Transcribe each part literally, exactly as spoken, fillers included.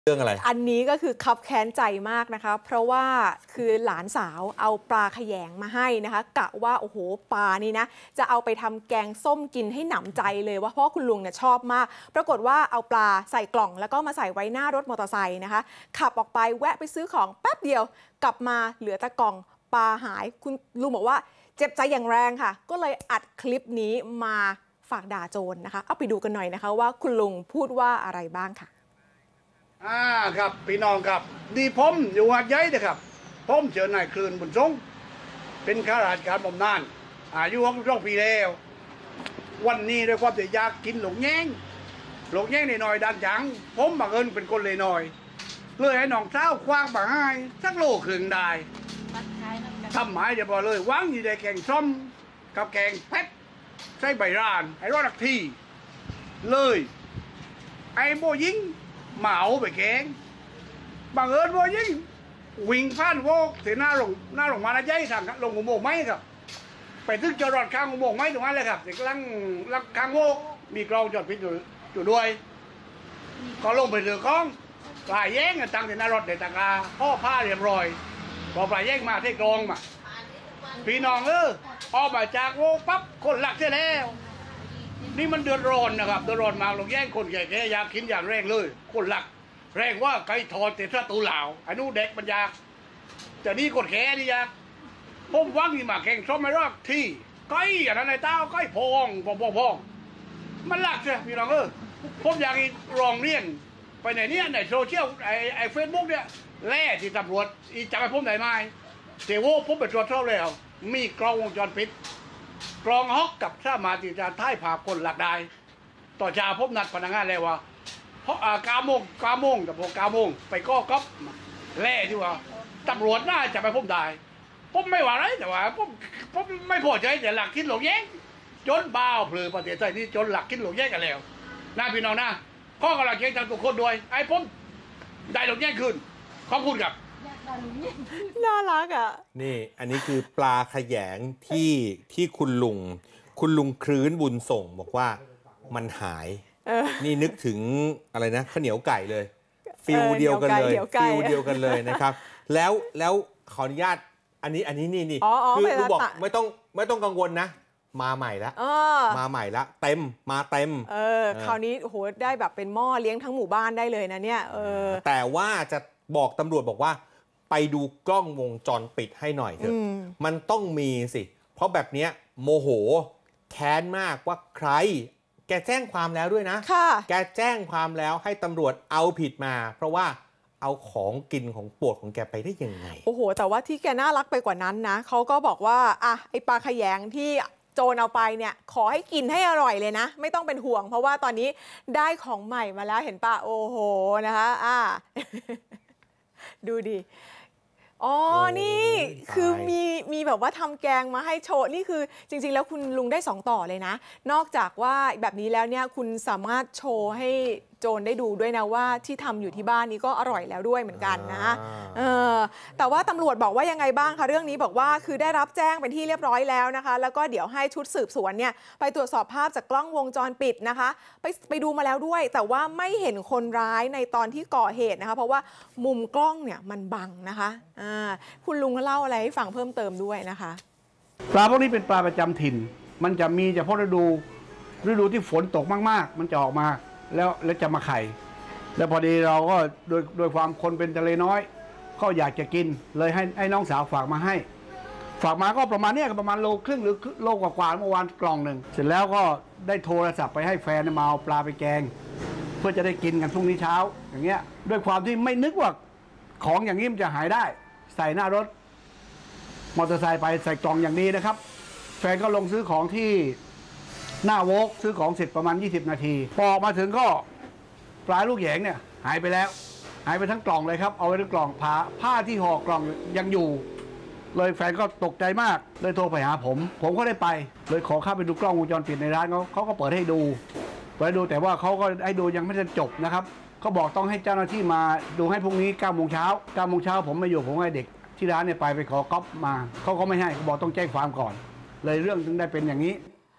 เรื่องอะไรอันนี้ก็คือคับแค้นใจมากนะคะเพราะว่าคือหลานสาวเอาปลาแขยงมาให้นะคะกะว่าโอ้โหปลานี่นะจะเอาไปทำแกงส้มกินให้หนำใจเลยว่าเพราะคุณลุงเนี่ยชอบมากปรากฏว่าเอาปลาใส่กล่องแล้วก็มาใส่ไว้หน้ารถมอเตอร์ไซค์นะคะขับออกไปแวะไปซื้อของแป๊บเดียวกลับมาเหลือแต่กล่องปลาหายคุณลุงบอกว่าเจ็บใจอย่างแรงค่ะก็เลยอัดคลิปนี้มาฝากด่าโจรนะคะเอาไปดูกันหน่อยนะคะว่าคุณลุงพูดว่าอะไรบ้างค่ะอ่าครับพี่น้องครับดีผมอยู่หัดใหญ่นะครับผมเชิญนายคลื่นบุญทรงเป็นข้าราชการบำนาญอายุหกสิบสองปีแล้ววันนี้ด้วยความที่อยากกินหลงแง่งหลงแง่งในหน่อยดันจังผมบังเอิญเป็นคนเลยหน่อยเลยให้น้องเช้าคว้างมาให้สักโลครึ่งได้ทำหมายเดี๋ยวพอเลยวางอยู่ในแกงส้มกับแกงเพชรใส่ใบรานไอ้รอดทักทีเลยไอ้โบยิงมาเอาไปแกงบังเอิญว่ายิ่งวิ่งผ่านโวกเสียหน้าลงหน้าลงมาละใจทางลงอุโมงค์ไม้ครับไปถึงจอดข้างอุโมงค์ไม้ตรงนั้นเลยครับเด็กลังลังข้างโวกมีกล้องจอดพิษอยู่อยู่ด้วยก็ลงไปเรือกล้องปลายแย่งกันตั้งแต่หน้ารถเด็ดตากาพ่อผ้าเรียบร้อยพอปลายแย่งมาที่กรองมาพี่น้องเออออกมาจากโวกปั๊บคนหลักเสียแล้วนี่มันเดือดร้อนนะครับเดือดร้อนมากลงแย่งคนแก่ๆอยากกินอย่างแรงเลยคนหลักแรงว่าไก่ทอดเตะประตูเหล่าไอ้นู้เด็กมันอยากจะนี่กดแขนนี่อยากผมวังนี่มาแข่งซ้อมไม่รอกที่ไก่อย่างนั้นไอ้เต้าไก่พองพองพองพองมันหลักใช่พี่น้องเออผมอยากรองเรียนไปไหนเนี่ยในโซเชียลไอ้ไอ้เฟซบุ๊กเนี่ยแล่ที่ตำรวจอีจับไปผมไหนมาเสียโว้ผมไปตรวจสอบแล้วมีกล้องวงจรปิดกล้องฮอกกับสามารถที่จะถ่ายภาพคนหลักได้ต่อชาพบนัดพนักงานแล้วว่าเพราะกาโมงกาโมงกับพวกกาโมงไปก็ก๊อปแล่ที่ว่าตำรวจน่าจะไปพบได้ผมไม่ว่าอะไรแต่ว่าผมผมไม่พอใจแต่หลักคิดหลงแย้งจนบ้าเปลือประเทศไทยนี่จนหลักคิดหลงแย้งกันแล้วน่าพี่น้องนะข้อกำลังเชียงจากทุกคนด้วยไอ้ผมได้หลงแย้งคืนขอบคุณครับน่ารักอ่ะนี่อันนี้คือปลาแขยงที่ที่คุณลุงคุณลุงคลื้นบุญส่งบอกว่ามันหายนี่นึกถึงอะไรนะข้าวเหนียวไก่เลยฟิลเดียวกันเลยฟิลเดียวกันเลยนะครับแล้วแล้วขออนุญาตอันนี้อันนี้นี่นี่คือคือบอกไม่ต้องไม่ต้องกังวลนะมาใหม่แล้วมาใหม่แล้วเต็มมาเต็มเออคราวนี้โอ้โหได้แบบเป็นหม้อเลี้ยงทั้งหมู่บ้านได้เลยนะเนี่ยเออแต่ว่าจะบอกตำรวจบอกว่าไปดูกล้องวงจรปิดให้หน่อยเถอะมันต้องมีสิเพราะแบบนี้โมโหแค้นมากว่าใครแกแจ้งความแล้วด้วยนะแกแจ้งความแล้วให้ตำรวจเอาผิดมาเพราะว่าเอาของกินของโปรดของแกไปได้ยังไงโอ้โหแต่ว่าที่แกน่ารักไปกว่านั้นนะเขาก็บอกว่าอ่ะไอปลาแขยงที่โจรเอาไปเนี่ยขอให้กินให้อร่อยเลยนะไม่ต้องเป็นห่วงเพราะว่าตอนนี้ได้ของใหม่มาแล้วเห็นป่ะโอ้โหนะคะอ่า ดูดิอ๋อนี่คือมีมีแบบว่าทำแกงมาให้โชว์นี่คือจริงๆแล้วคุณลุงได้สองต่อเลยนะนอกจากว่าแบบนี้แล้วเนี่ยคุณสามารถโชว์ให้โจรได้ดูด้วยนะว่าที่ทำอยู่ที่บ้านนี้ก็อร่อยแล้วด้วยเหมือนกันนะเออแต่ว่าตำรวจบอกว่ายังไงบ้างคะเรื่องนี้บอกว่าคือได้รับแจ้งเป็นที่เรียบร้อยแล้วนะคะแล้วก็เดี๋ยวให้ชุดสืบสวนเนี่ยไปตรวจสอบภาพจากกล้องวงจรปิดนะคะไปไปดูมาแล้วด้วยแต่ว่าไม่เห็นคนร้ายในตอนที่ก่อเหตุนะคะเพราะว่ามุมกล้องเนี่ยมันบังนะคะอ่าคุณลุงเล่าอะไรให้ฟังเพิ่มเติมด้วยนะคะปลาพวกนี้เป็นปลาประจำถิ่นมันจะมีเฉพาะฤดูฤดูที่ฝนตกมากๆมันจะออกมาแล้วแล้วจะมาไข่แล้วพอดีเราก็โดยโดยความคนเป็นทะเลน้อยก็อยากจะกินเลยให้ให้น้องสาวฝากมาให้ฝากมาก็ประมาณนี้ประมาณโลครึ่งหรือโลกว่าๆเมื่อวานกล่องหนึ่งเสร็จแล้วก็ได้โทรศัพท์ไปให้แฟนมาเอาปลาไปแกงเพื่อจะได้กินกันพรุ่งนี้เช้าอย่างเงี้ยด้วยความที่ไม่นึกว่าของอย่างนี้มันจะหายได้ใส่หน้ารถมอเตอร์ไซค์ไปใส่กล่องอย่างนี้นะครับแฟนก็ลงซื้อของที่หน้าโวกซื้อของเสร็จประมาณยี่สิบนาทีพอออกมาถึงก็ปลาลูกแหยงเนี่ยหายไปแล้วหายไปทั้งกล่องเลยครับเอาไว้ทั้งกล่องผ้าผ้าที่ห่อกล่องยังอยู่เลยแฟนก็ตกใจมากเลยโทรไปหาผมผมก็ได้ไปเลยขอเข้าไปดูกล้องวงจรปิดในร้านเขาเขาก็เปิดให้ดูเปิดให้ดูแต่ว่าเขาก็ให้ดูยังไม่ทันจบนะครับเขาบอกต้องให้เจ้าหน้าที่มาดูให้พรุ่งนี้เก้าโมงเช้าเก้าโมงเช้าผมไม่อยู่ผมให้เด็กที่ร้านเนี่ยไปไปขอก๊อปมาเขาก็ไม่ให้เขาบอกต้องแจ้งความก่อนเลยเรื่องถึงได้เป็นอย่างนี้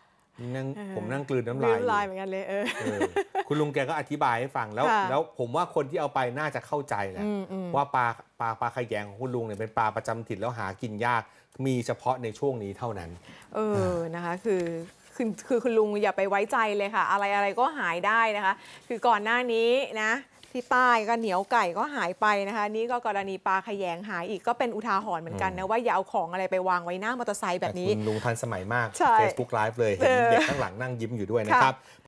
นั่งเออผมนั่งกลืนน้ำลืลายมลายเหมือนกันเลยเออเออคุณลุงแกก็อธิบายให้ฟังแล้วค่ะแล้วผมว่าคนที่เอาไปน่าจะเข้าใจแหละอืมอืมว่าปลาปลาปลาขยงของคุณลุงเนี่ยเป็นปลาประจำถิ่นแล้วหากินยากมีเฉพาะในช่วงนี้เท่านั้นเออ นะคะคือคือคือคุณลุงอย่าไปไว้ใจเลยค่ะ อะไรอะไรก็หายได้นะคะ คือก่อนหน้านี้นะที่ใต้ก็เหนียวไก่ก็หายไปนะคะ นี่ก็กรณีปลาขยงหายอีกก็เป็นอุทาหรณ์เหมือนกันนะว่าอย่าเอาของอะไรไปวางไว้หน้ามอเตอร์ไซค์แบบนี้แต่คุณลุงทันสมัยมากใช่ Facebook Live เลยเห็นเออเด็กข้างหลังนั่งยิ้มอยู่ด้วยนะครับ